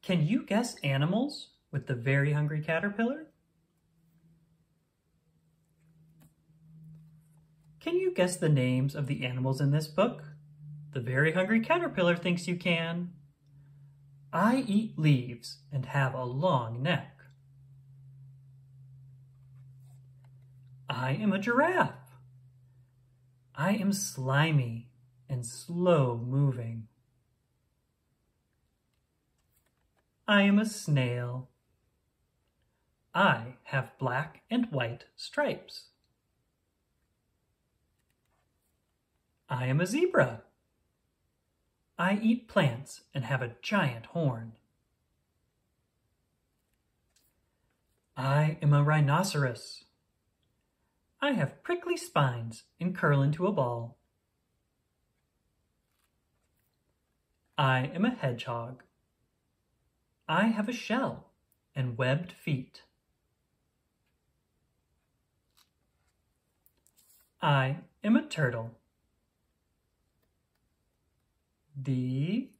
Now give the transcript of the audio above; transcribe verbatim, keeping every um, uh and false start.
Can you guess animals with the very hungry caterpillar? Can you guess the names of the animals in this book? The very hungry caterpillar thinks you can. I eat leaves and have a long neck. I am a giraffe. I am slimy and slow moving. I am a snail. I have black and white stripes. I am a zebra. I eat plants and have a giant horn. I am a rhinoceros. I have prickly spines and curl into a ball. I am a hedgehog. I have a shell and webbed feet. I am a turtle. The